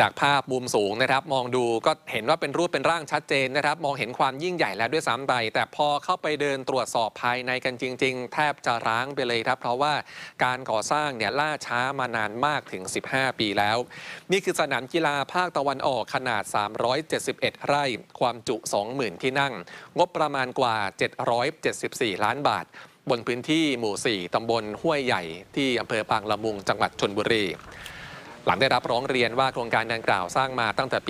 จากภาพมุมสูงนะครับมองดูก็เห็นว่าเป็นรูปเป็นร่างชัดเจนนะครับมองเห็นความยิ่งใหญ่แล้วด้วยซ้ำไปแต่พอเข้าไปเดินตรวจสอบภายในกันจริงๆแทบจะร้างไปเลยครับเพราะว่าการก่อสร้างเนี่ยล่าช้ามานานมากถึง15 ปีแล้วนี่คือสนามกีฬาภาคตะวันออกขนาด371 ไร่ความจุ 20,000 ที่นั่งงบประมาณกว่า774 ล้านบาทบนพื้นที่หมู่ 4 ตำบลห้วยใหญ่ที่อำเภอบางละมุงจังหวัดชลบุรีหลังได้รับร้องเรียนว่าโครงการดังกล่าวสร้างมาตั้งแต่ปี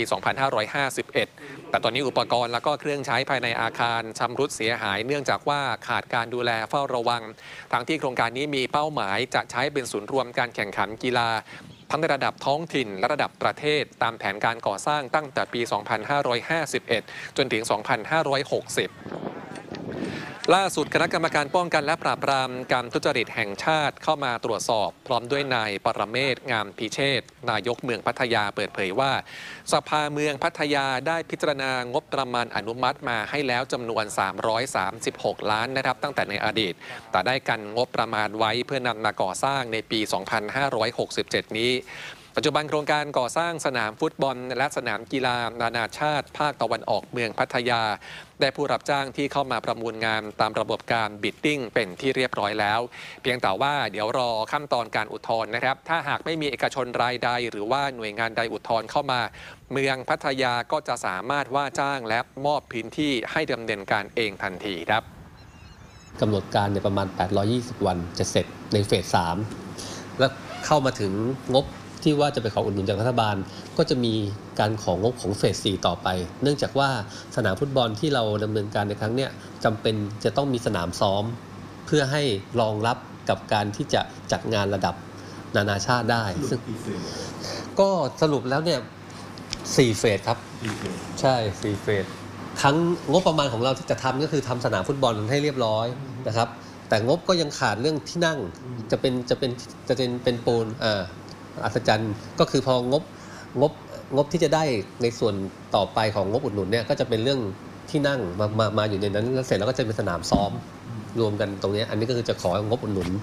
2551 แต่ตอนนี้อุปกรณ์และก็เครื่องใช้ภายในอาคารชำรุดเสียหายเนื่องจากว่าขาดการดูแลเฝ้าระวังทั้งที่โครงการนี้มีเป้าหมายจะใช้เป็นศูนย์รวมการแข่งขันกีฬาทั้งในระดับท้องถิ่นและระดับประเทศตามแผนการก่อสร้างตั้งแต่ปี 2551 จนถึง 2560ล่าสุดคณะกรรมการป้องกันและปราบปรามการทุจริตแห่งชาติเข้ามาตรวจสอบพร้อมด้วยนายปรเมศ งามพิเชษฐ์นายกเมืองพัทยาเปิดเผยว่าสภาเมืองพัทยาได้พิจารณางบประมาณอนุมัติมาให้แล้วจำนวน336 ล้านนะครับตั้งแต่ในอดีตแต่ได้กันงบประมาณไว้เพื่อนำมาก่อสร้างในปี 2567 นี้ปัจจุบันโครงการก่อสร้างสนามฟุตบอลและสนามกีฬานานาชาติภาคตะวันออกเมืองพัทยาได้ผู้รับจ้างที่เข้ามาประมูลงานตามระบบการบิดดิ้งเป็นที่เรียบร้อยแล้วเพียงแต่ว่าเดี๋ยวรอขั้นตอนการอุทธรณ์นะครับถ้าหากไม่มีเอกชนรายใดหรือว่าหน่วยงานใดอุทธรณ์เข้ามาเมืองพัทยาก็จะสามารถว่าจ้างและมอบพื้นที่ให้ดำเนินการเองทันทีครับกำหนดการในประมาณ820 วันจะเสร็จในเฟส 3แล้วเข้ามาถึงงบที่ว่าจะไปขออุดหนุนจากรัฐบาลก็จะมีการของงบของเฟส 4ต่อไปเนื่องจากว่าสนามฟุตบอลที่เราดำเนินการในครั้งนี้จำเป็นจะต้องมีสนามซ้อมเพื่อให้รองรับกับการที่จะจัดงานระดับนานาชาติได้ซึ่งก็สรุปแล้วเนี่ย4เฟสครับใช่4เฟสทั้งงบประมาณของเราที่จะทำก็คือทำสนามฟุตบอลให้เรียบร้อยนะครับแต่งบก็ยังขาดเรื่องที่นั่งจะเป็นปูนอัศจรรย์ก็คือพองบที่จะได้ในส่วนต่อไปของงบอุดหนุนเนี่ยก็จะเป็นเรื่องที่นั่งมาอยู่ในนั้นแล้วเสร็จแล้วก็จะเป็นสนามซ้อมรวมกันตรงนี้อันนี้ก็คือจะของบอุดหนุน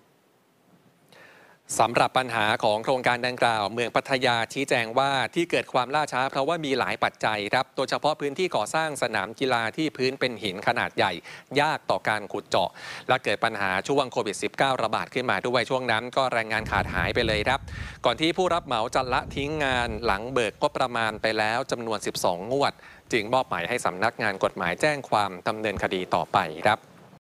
สำหรับปัญหาของโครงการดังกล่าวเมืองพัทยาชี้แจงว่าที่เกิดความล่าช้าเพราะว่ามีหลายปัจจัยครับโดยเฉพาะพื้นที่ก่อสร้างสนามกีฬาที่พื้นเป็นหินขนาดใหญ่ยากต่อการขุดเจาะและเกิดปัญหาช่วงโควิด -19 ระบาดขึ้นมาด้วยช่วงนั้นก็แรงงานขาดหายไปเลยครับก่อนที่ผู้รับเหมาจะละทิ้งงานหลังเบิกงบประมาณไปแล้วจำนวน12 งวดจึงมอบหมายให้สำนักงานกฎหมายแจ้งความดำเนินคดีต่อไปครับ